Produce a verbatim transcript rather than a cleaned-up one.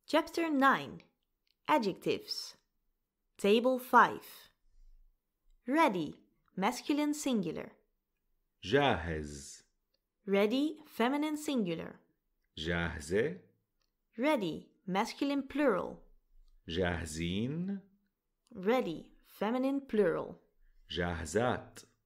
Chapter nine. Adjectives. Table five. Ready, masculine singular. جاهز. Ready, feminine singular. جاهزة. Ready, masculine plural. جاهزين. Ready, feminine plural. جاهزات.